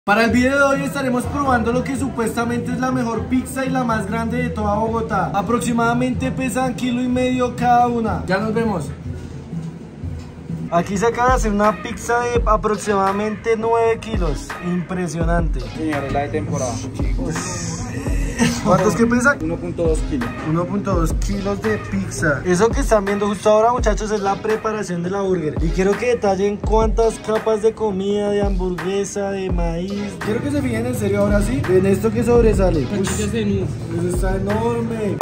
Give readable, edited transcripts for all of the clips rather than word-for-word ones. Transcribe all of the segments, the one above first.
Para el video de hoy estaremos probando lo que supuestamente es la mejor pizza y la más grande de toda Bogotá. Aproximadamente pesan 1,5 kg cada una. Ya nos vemos. Aquí se acaba de hacer una pizza de aproximadamente 9 kilos. Impresionante. Señor, es la de temporada, chicos. ¿Cuántos que pesa? 1.2 kilos. 1.2 kilos de pizza. Eso que están viendo justo ahora, muchachos, es la preparación de la burger. Y quiero que detallen cuántas capas de comida, de hamburguesa, de maíz. Quiero que se fijen en serio ahora sí en esto que sobresale. Eso está enorme.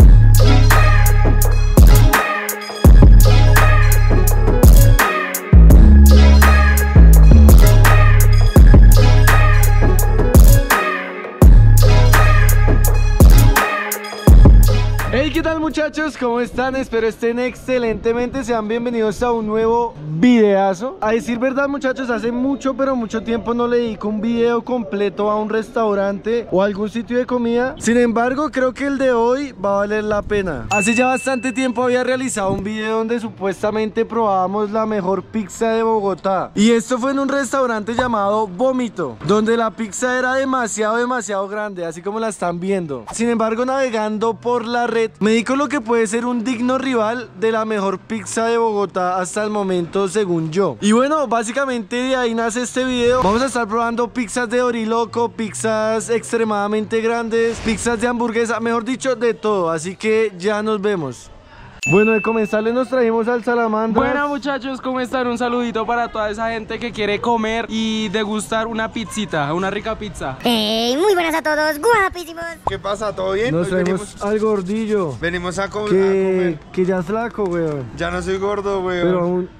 Hey, ¿qué tal, muchachos? ¿Cómo están? Espero estén excelentemente. Sean bienvenidos a un nuevo videazo. A decir verdad, muchachos, hace mucho, pero mucho tiempo no le dedico un video completo a un restaurante o algún sitio de comida. Sin embargo, creo que el de hoy va a valer la pena. Hace ya bastante tiempo había realizado un video donde supuestamente probábamos la mejor pizza de Bogotá. Y esto fue en un restaurante llamado Vómito, donde la pizza era demasiado grande, así como la están viendo. Sin embargo, navegando por la red, me di con lo que puede ser un digno rival de la mejor pizza de Bogotá hasta el momento, según yo. Y bueno, básicamente de ahí nace este video. Vamos a estar probando pizzas de Oriloco, pizzas extremadamente grandes, pizzas de hamburguesa, mejor dicho, de todo. Así que ya nos vemos. Bueno, de comenzarles nos trajimos al Salamandra. Bueno, muchachos, ¿cómo están? Un saludito para toda esa gente que quiere comer y degustar una pizzita, una rica pizza. Hey, muy buenas a todos, guapísimos. ¿Qué pasa? ¿Todo bien? Nos traemos al gordillo. Venimos a comer. Que ya es flaco, weón. Ya no soy gordo, weón. Pero aún...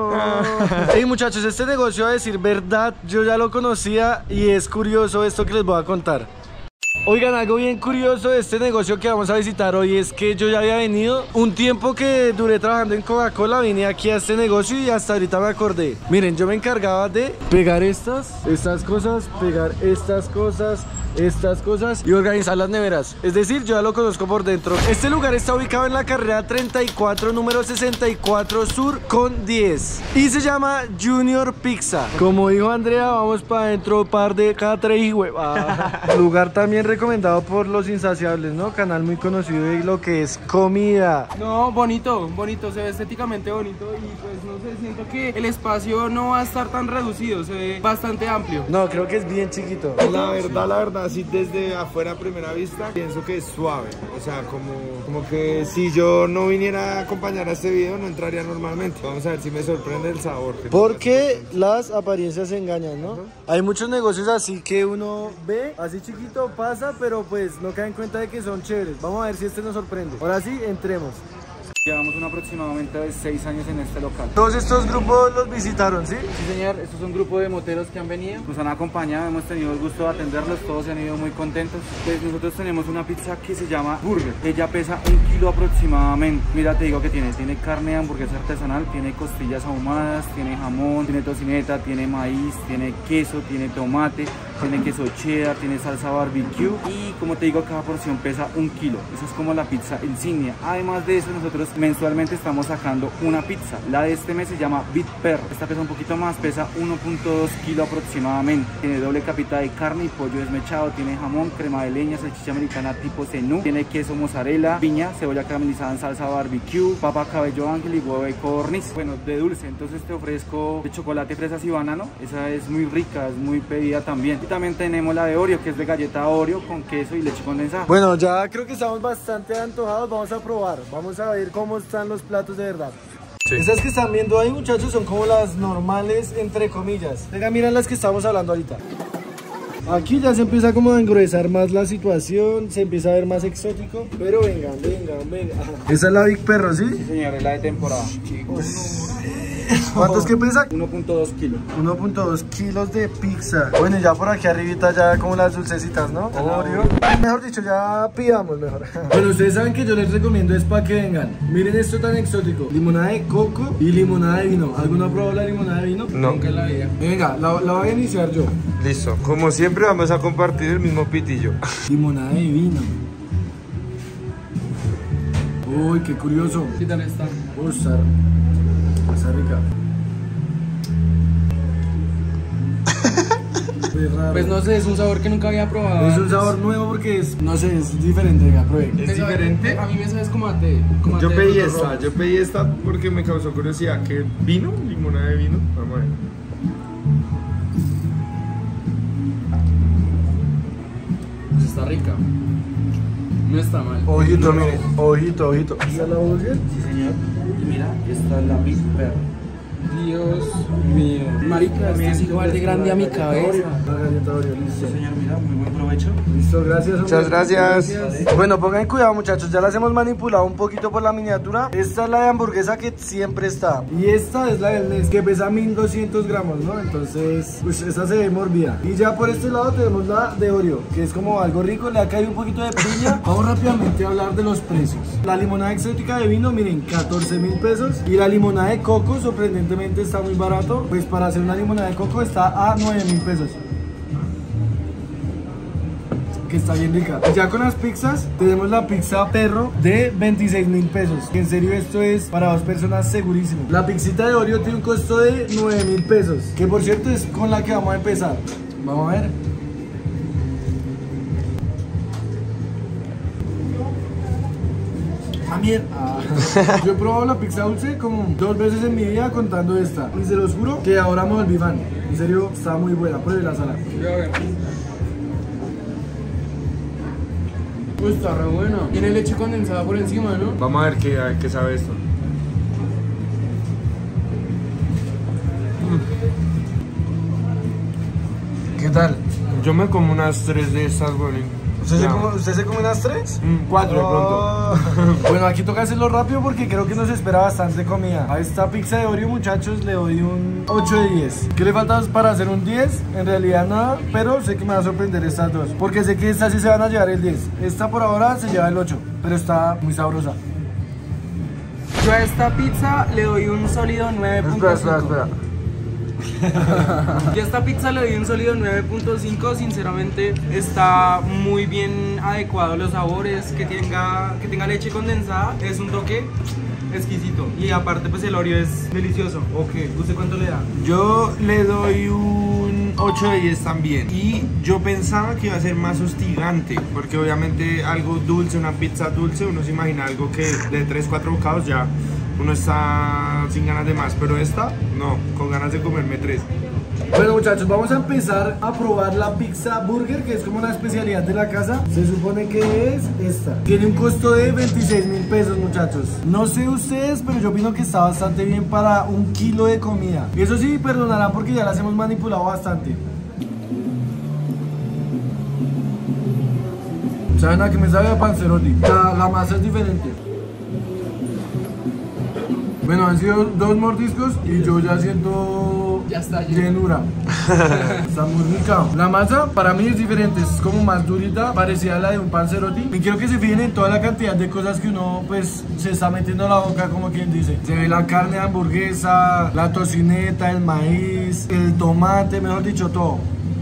Hey, muchachos, este negocio, a decir verdad, yo ya lo conocía y es curioso esto que les voy a contar. Oigan, algo bien curioso de este negocio que vamos a visitar hoy es que yo ya había venido un tiempo que duré trabajando en Coca-Cola, vine aquí a este negocio y hasta ahorita me acordé. Miren, yo me encargaba de pegar estas cosas, pegar estas cosas y organizar las neveras. Es decir, yo ya lo conozco por dentro. Este lugar está ubicado en la carrera 34, número 64 Sur con 10 y se llama Junior Pizza. Como dijo Andrea, vamos para adentro, par de cada tres y hueva. Lugar también recomendado por Los Insaciables, ¿no? Canal muy conocido de lo que es comida. No, bonito, se ve estéticamente bonito y pues no sé, siento que el espacio no va a estar tan reducido, se ve bastante amplio. No, creo que es bien chiquito. La verdad, así desde afuera a primera vista, pienso que es suave. O sea, como que si yo no viniera a acompañar a este video, no entraría normalmente. Vamos a ver si me sorprende el sabor. Porque las apariencias engañan, ¿no? Hay muchos negocios así que uno ve, así chiquito, pasa, pero pues no cae en cuenta de que son chéveres. Vamos a ver si este nos sorprende. Ahora sí, entremos. Llevamos aproximadamente de 6 años en este local. Todos estos grupos los visitaron, ¿sí? Sí, señor, estos son un grupo de moteros que han venido, nos han acompañado, hemos tenido el gusto de atenderlos, todos se han ido muy contentos. Pues nosotros tenemos una pizza que se llama Burger, ella pesa 1 kilo aproximadamente. Mira, te digo que tiene carne de hamburguesa artesanal, tiene costillas ahumadas, tiene jamón, tiene tocineta, tiene maíz, tiene queso, tiene tomate, tiene queso cheddar, tiene salsa barbecue y como te digo, cada porción pesa 1 kilo. Esa es como la pizza insignia. Además de eso, nosotros mensualmente estamos sacando una pizza. La de este mes se llama Big Perro. Esta pesa un poquito más, pesa 1.2 kilos aproximadamente. Tiene doble capita de carne y pollo desmechado, tiene jamón, crema de leña, salchicha americana tipo cenú, tiene queso mozzarella, piña, cebolla caramelizada en salsa barbecue, papa cabello ángel y huevo de codorniz. Bueno, de dulce, entonces te ofrezco de chocolate, fresas y banano. Esa es muy rica, es muy pedida también. Y también tenemos la de Oreo, que es de galleta Oreo con queso y leche condensada. Bueno, ya creo que estamos bastante antojados. Vamos a probar, vamos a ver cómo están los platos de verdad. Sí. Esas que están viendo ahí, muchachos, son como las normales, entre comillas. Venga, miren las que estamos hablando ahorita. Aquí ya se empieza como a engruesar más la situación, se empieza a ver más exótico. Pero vengan. Esa es la Big Perro, ¿sí? Sí, señor, es la de temporada, chicos. ¿Cuántos que pesa? 1.2 kilos. 1.2 kilos de pizza. Bueno, y ya por aquí arribita ya como las dulcecitas, ¿no? Oreo. Mejor dicho, ya pidamos mejor. Bueno, ustedes saben que yo les recomiendo es para que vengan. Miren esto tan exótico. Limonada de coco y limonada de vino. ¿Alguno ha probado la limonada de vino? No. Nunca en la vida. Venga, la voy a iniciar yo. Listo. Como siempre vamos a compartir el mismo pitillo. Limonada de vino. Uy, qué curioso. ¿Qué tal está? Está rica. Es raro. Pues no sé, es un sabor que nunca había probado. Es un sabor nuevo porque es, no sé, es diferente, venga, pruebe. ¿Es diferente? A mí me sabes como a té. Como a Yo té pedí de frutos esta, rojos. yo pedí esta porque me causó curiosidad. ¿Qué vino? ¿Limonada de vino? Vamos a ver. Pues está rica. No está mal. Ojito, mire, ojito, ojito. ¿Esta es la burger? Sí, señor. Y mira, esta es la Big Pearl. Dios mío. Marica, este es igual de grande a mi cabeza. La galleta Oreo, Sí, listo. señor, mira, muy buen provecho. Listo, gracias. hombre. Muchas gracias. Bueno, pongan cuidado, muchachos, ya las hemos manipulado un poquito por la miniatura. Esta es la de hamburguesa que siempre está. Y esta es la del Nes, que pesa 1200 gramos, ¿no? Entonces, pues esta se ve mordida. Y ya por este lado tenemos la de Oreo, que es como algo rico, le ha caído un poquito de piña. Vamos rápidamente a hablar de los precios. La limonada exótica de vino, miren, 14.000 pesos. Y la limonada de coco, sorprendentemente, está muy barato. Pues para hacer una limonada de coco está a 9.000 pesos. Que está bien rica. Ya con las pizzas tenemos la pizza perro de 26.000 pesos. Que en serio esto es para dos personas segurísimo. La pizzita de Oreo tiene un costo de 9.000 pesos. Que por cierto es con la que vamos a empezar. Vamos a ver. Ah, mierda. Yo he probado la pizza dulce como 2 veces en mi vida contando esta. Y se los juro que ahora me volví fan. En serio, está muy buena. Pruebe la sala. Yo a ver. Pues está re buena. Tiene leche condensada por encima, ¿no? Vamos a ver qué sabe esto. ¿Qué tal? Yo me como unas 3 de estas, güey. ¿Usted se come unas 3? 4 de pronto. Bueno, aquí toca hacerlo rápido porque creo que nos espera bastante comida. A esta pizza de Oreo, muchachos, le doy un 8 de 10. ¿Qué le falta para hacer un 10? En realidad nada, pero sé que me va a sorprender estas dos. Porque sé que estas sí se van a llevar el 10. Esta por ahora se lleva el 8, pero está muy sabrosa. Yo a esta pizza le doy un sólido 9.5. Espera. Yo a esta pizza le doy un sólido 9.5. Sinceramente está muy bien adecuado los sabores, que tenga leche condensada, es un toque exquisito. Y aparte pues el Oreo es delicioso. Ok, ¿usted cuánto le da? Yo le doy un 8 de 10 también. Y yo pensaba que iba a ser más hostigante, porque obviamente algo dulce, una pizza dulce, uno se imagina algo que de 3-4 bocados ya uno está sin ganas de más, pero esta, no, con ganas de comerme 3. Bueno, muchachos, vamos a empezar a probar la pizza burger, que es como una especialidad de la casa. Se supone que es esta. Tiene un costo de 26.000 pesos, muchachos. No sé ustedes, pero yo opino que está bastante bien para 1 kilo de comida. Y eso sí, perdonarán porque ya las hemos manipulado bastante. ¿Saben a qué me sabe a panzerotti? La masa es diferente. Bueno, han sido 2 mordiscos y yo ya siento Ya está lleno. llenura. Está muy rica. La masa para mí es diferente, es como más durita, parecida a la de un panzerotti. Y quiero que se fijen en toda la cantidad de cosas que uno pues se está metiendo en la boca, como quien dice. Se ve la carne de hamburguesa, la tocineta, el maíz, el tomate, mejor dicho, todo.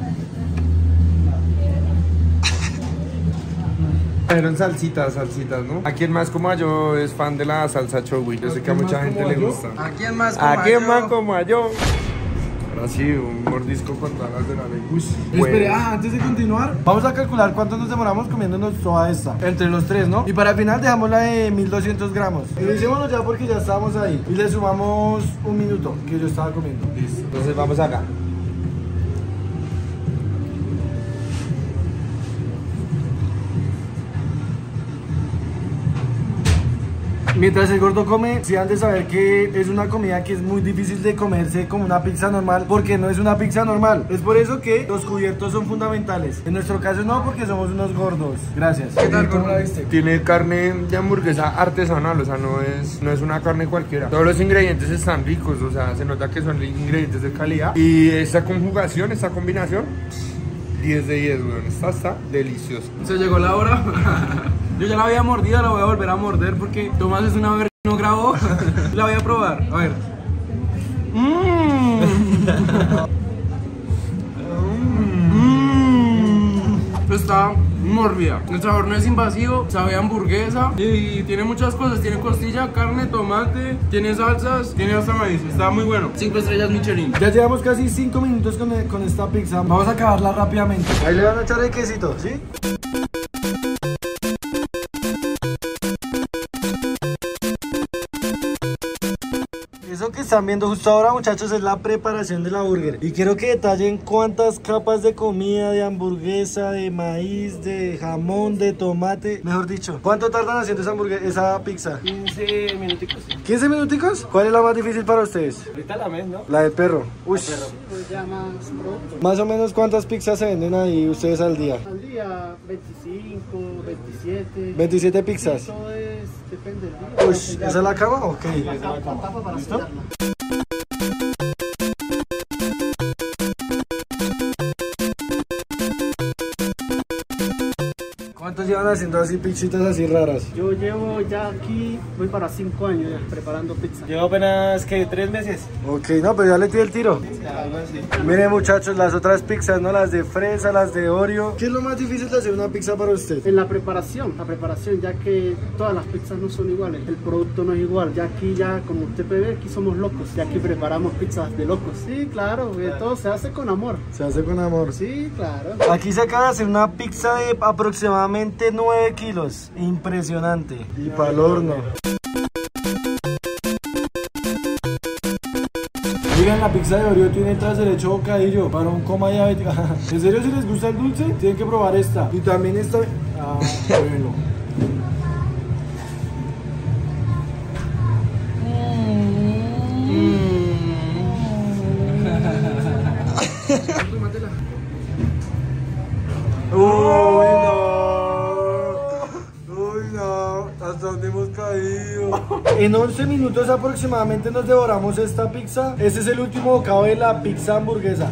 Pero en salsitas, ¿no? ¿A quién más como a yo es fan de la salsa chowi? Yo sé que a mucha gente le gusta. ¿A quién más? ¿A quién más como a yo? Ahora sí, un mordisco con todas las de la ley. Espere, antes de continuar, vamos a calcular cuánto nos demoramos comiéndonos toda esta. Entre los 3, ¿no? Y para el final dejamos la de 1200 gramos. Iniciémonos ya porque ya estábamos ahí. Y le sumamos 1 minuto que yo estaba comiendo. Listo. Entonces vamos acá. Mientras el gordo come, sí han de saber que es una comida que es muy difícil de comerse como una pizza normal, porque no es una pizza normal. Es por eso que los cubiertos son fundamentales. En nuestro caso no, porque somos unos gordos. Gracias. ¿Qué tal, ¿Cómo gordo? la viste? Tiene carne de hamburguesa artesanal, o sea, no es una carne cualquiera. Todos los ingredientes están ricos, o sea, se nota que son ingredientes de calidad. Y esta conjugación, esta combinación, 10 de 10, weón. Esta está deliciosa. Se llegó la hora. Yo ya la había mordido, la voy a volver a morder porque Tomás es una verga y no grabó. La voy a probar. A ver. Está mórbida. El sabor no es invasivo, sabe a hamburguesa y tiene muchas cosas. Tiene costilla, carne, tomate, tiene salsas, tiene hasta maíz. Está muy bueno. 5 estrellas Michelin. Ya llevamos casi 5 minutos con esta pizza. Vamos a acabarla rápidamente. Ahí le van a echar el quesito, ¿sí? Eso que están viendo justo ahora, muchachos, es la preparación de la burger. Y quiero que detallen cuántas capas de comida, de hamburguesa, de maíz, de jamón, de tomate. Mejor dicho, ¿cuánto tardan haciendo esa pizza? 15 minuticos. ¿15 minuticos? ¿Cuál es la más difícil para ustedes? Ahorita la mes, ¿no? La del perro. Uy. Pues ya más pronto. Más o menos, ¿cuántas pizzas se venden ahí ustedes al día? Al día 25, 27. 27 pizzas. Todo depende del día. Uy, ¿esa es la cama? Ok. La tapa para ¿Listo? sellarla. ¿Cuántos llevan haciendo así pizzitas así raras? Yo llevo ya aquí, voy para 5 años ya preparando pizza. Llevo apenas, ¿qué? 3 meses. Ok, no, pero ya le tiré el tiro. Algo así. Miren, muchachos, las otras pizzas, ¿no? Las de fresa, las de Oreo. ¿Qué es lo más difícil de hacer una pizza para usted? En la preparación, ya que todas las pizzas no son iguales, el producto no es igual. Ya aquí, como usted puede ver, aquí somos locos. Ya aquí preparamos pizzas de locos. Sí, claro, todo se hace con amor. Se hace con amor. Sí, claro. Aquí se acaba de hacer una pizza de aproximadamente 9 kilos. Impresionante. Y para el horno. Digan, la pizza de Oreo tiene tras derecho bocadillo para un coma diabético. En serio, si les gusta el dulce, tienen que probar esta. Y también esta. Ah, bueno. Uy, no, hasta dónde hemos caído. En 11 minutos aproximadamente nos devoramos esta pizza. Este es el último bocado de la pizza hamburguesa.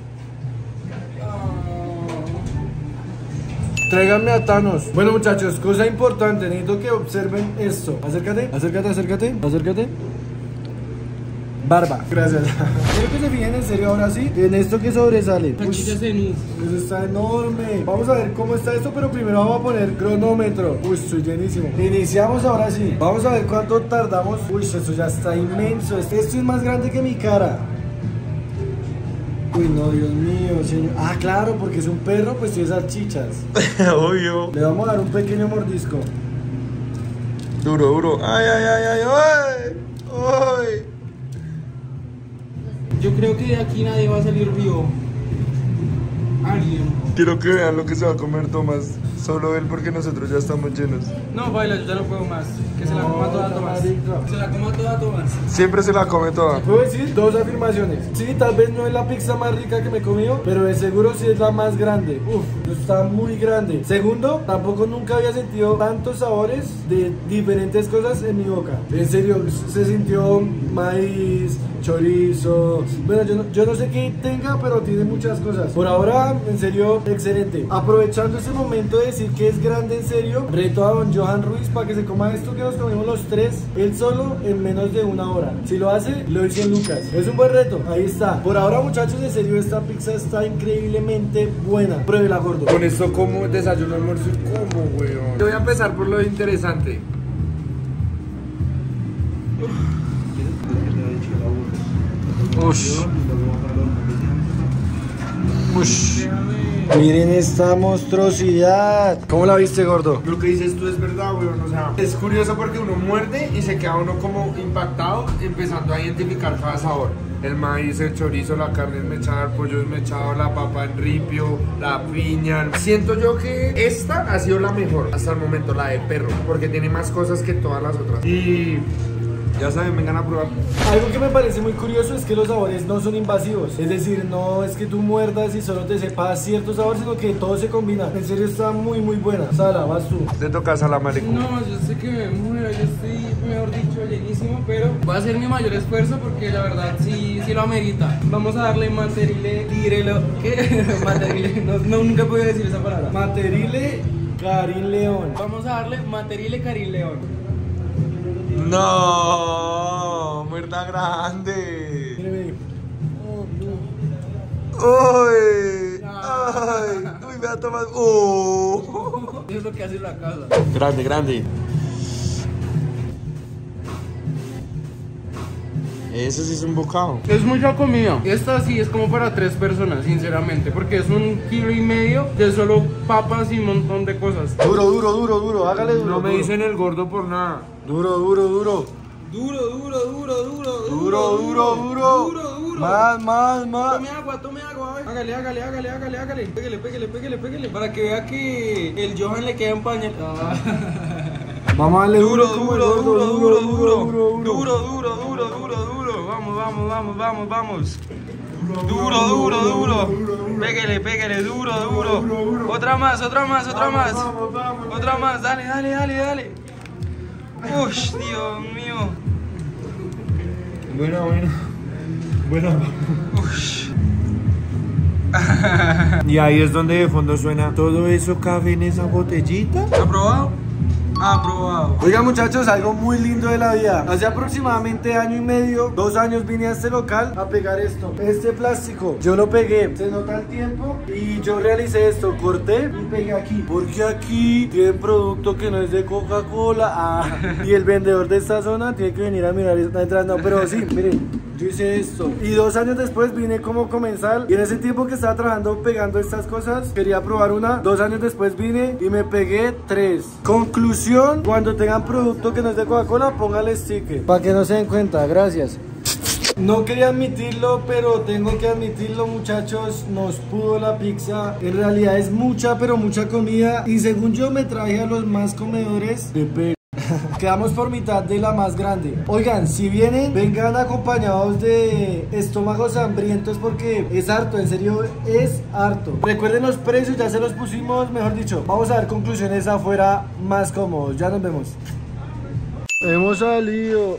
Tráiganme a Thanos. Bueno, muchachos, cosa importante, necesito que observen esto. Acércate, acércate, acércate, acércate. Barba. Gracias. Quiero que se fijen en serio ahora sí en esto que sobresale. Uy, eso está enorme. Vamos a ver cómo está esto, pero primero vamos a poner cronómetro. Uy, estoy llenísimo. Iniciamos ahora sí. Vamos a ver cuánto tardamos. Uy, esto ya está inmenso. Esto es más grande que mi cara. Uy, no, Dios mío, señor. Ah, claro, porque es un perro, pues tiene salchichas. Obvio. Le vamos a dar un pequeño mordisco. Duro, duro. Ay, ay, ay, ay, ay. Ay. Yo creo que de aquí nadie va a salir vivo. Alguien. Quiero que vean lo que se va a comer Tomás. Solo él, porque nosotros ya estamos llenos. No, baila, yo ya no puedo más. Que se la coma toda Tomás. Se la coma toda Tomás. Siempre se la come toda. Puedo decir dos afirmaciones. Sí, tal vez no es la pizza más rica que me he comido, pero de seguro sí es la más grande. Uf, está muy grande. Segundo, tampoco nunca había sentido tantos sabores de diferentes cosas en mi boca. En serio, se sintió maíz, chorizo. Bueno, yo no sé qué tenga, pero tiene muchas cosas. Por ahora, en serio, excelente. Aprovechando este momento de decir que es grande en serio, reto a don Johan Ruiz para que se coma esto que nos comimos los tres, él solo, en menos de 1 hora. Si lo hace, le doy 100 lucas. Es un buen reto, ahí está. Por ahora, muchachos, en serio, esta pizza está increíblemente buena. Pruébela, gordo. Con esto como desayuno, almuerzo y como, weón. Yo voy a empezar por lo interesante. Ush. Ush. Miren esta monstruosidad. ¿Cómo la viste, gordo? Lo que dices tú es verdad, weón. O sea, es curioso porque uno muerde y se queda uno como impactado, empezando a identificar cada sabor. El maíz, el chorizo, la carne desmechada, el pollo desmechado, la papa en ripio, la piña. Siento yo que esta ha sido la mejor hasta el momento, la de perro, porque tiene más cosas que todas las otras. Y ya saben, vengan a probar. Algo que me parece muy curioso es que los sabores no son invasivos. Es decir, no es que tú muerdas y solo te sepa cierto sabor, sino que todo se combina. En serio, está muy, muy buena. Sala, vas tú. Te toca Sala, marico. No, yo sé que me muero, yo estoy, mejor dicho, llenísimo, pero voy a hacer mi mayor esfuerzo porque la verdad sí lo amerita. Vamos a darle materile, direlo, ¿qué? Materile, no, nunca he podido decir esa palabra. Materile Karim León. Vamos a darle materile Karim León. No, muerta grande. Mire, Uy, ay, uy, Uy, me va a tomar. ¡Oh! Eso es lo que hace la casa. Grande, grande. Eso sí es un bocado. Es mucha comida. Esta sí es como para 3 personas, sinceramente, porque es 1,5 kilos de solo papas y un montón de cosas. Duro, hágale duro. No me duro. dicen el gordo por nada. Duro. Duro. Más. Tome agua. Hágale. Pégale. Para que vea que el Johan le queda en pañal. Vamos a darle Duro. Vamos. Duro. Pégale, duro. Otra más. Otra más, dale. Ush, Dios mío. Bueno. Ush. Y ahí es donde de fondo suena. ¿Todo eso cabe en esa botellita? ¿Aprobado? Aprobado. Oigan muchachos, algo muy lindo de la vida. Hace aproximadamente 1 año y medio, 2 años vine a este local a pegar esto. Este plástico, yo lo pegué, se nota el tiempo. Y yo realicé esto, corté y pegué aquí. Porque aquí tienen producto que no es de Coca-Cola. Y el vendedor de esta zona tiene que venir a mirar esta entrada. No, pero sí, miren. Yo hice esto y 2 años después vine como comensal. Y en ese tiempo que estaba trabajando pegando estas cosas, quería probar una. 2 años después vine y me pegué 3. Conclusión: cuando tengan producto que no es de Coca-Cola, póngale sticker para que no se den cuenta. Gracias. No quería admitirlo, pero tengo que admitirlo, muchachos. Nos pudo la pizza. En realidad es mucha, pero mucha comida. Y según yo me traje a los más comedores de pelo. Quedamos por mitad de la más grande. Oigan, si vienen, vengan acompañados de estómagos hambrientos porque es harto, en serio es harto. Recuerden los precios, ya se los pusimos, mejor dicho. Vamos a ver conclusiones afuera más cómodos. Ya nos vemos. Hemos salido.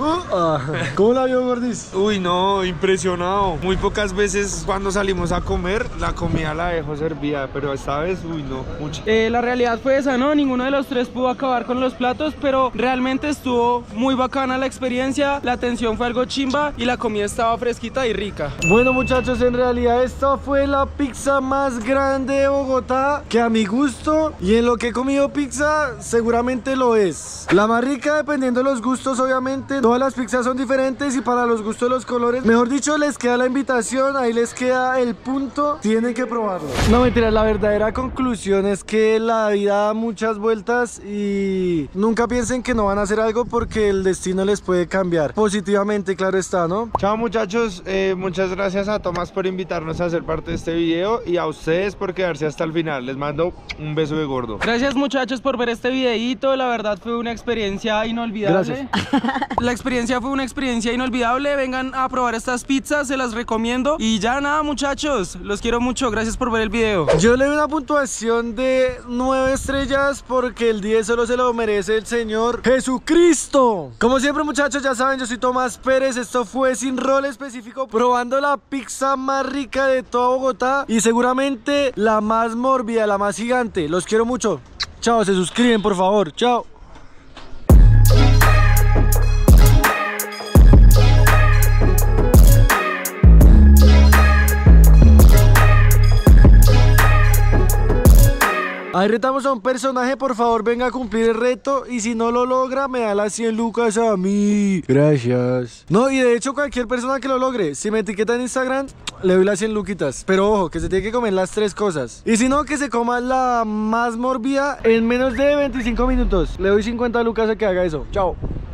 ¿Cómo la vio, Gordis? Uy, no, impresionado. Muy pocas veces cuando salimos a comer, la comida la dejo servida, pero esta vez, uy, no, mucha. La realidad fue esa, ¿no? Ninguno de los 3 pudo acabar con los platos, pero realmente estuvo muy bacana la experiencia. La atención fue algo chimba y la comida estaba fresquita y rica. Bueno, muchachos, en realidad esta fue la pizza más grande de Bogotá, que a mi gusto y en lo que he comido pizza seguramente lo es. La más rica dependiendo de los gustos, obviamente. Todas las pizzas son diferentes y para los gustos de los colores. Mejor dicho, les queda la invitación, ahí les queda el punto. Tienen que probarlo. No, mentira, la verdadera conclusión es que la vida da muchas vueltas y nunca piensen que no van a hacer algo porque el destino les puede cambiar. Positivamente, claro está, ¿no? Chao muchachos, muchas gracias a Tomás por invitarnos a ser parte de este video y a ustedes por quedarse hasta el final. Les mando un beso de gordo. Gracias muchachos por ver este videito, la verdad fue una experiencia inolvidable. Gracias. La experiencia fue una experiencia inolvidable. Vengan a probar estas pizzas, se las recomiendo. Y ya nada muchachos, los quiero mucho, gracias por ver el video. Yo le doy una puntuación de 9 estrellas porque el 10 solo se lo merece el Señor Jesucristo. Como siempre muchachos, ya saben, yo soy Tomás Pérez. Esto fue Sin Rol Específico, probando la pizza más rica de toda Bogotá y seguramente la más mórbida, la más gigante. Los quiero mucho. Chao, se suscriben por favor. Chao. Ahí retamos a un personaje, por favor venga a cumplir el reto y si no lo logra me da las 100 lucas a mí. Gracias. No, y de hecho cualquier persona que lo logre, si me etiqueta en Instagram, le doy las 100 luquitas. Pero ojo, que se tiene que comer las 3 cosas. Y si no, que se coma la más mórbida en menos de 25 minutos. Le doy 50 lucas a que haga eso. Chao.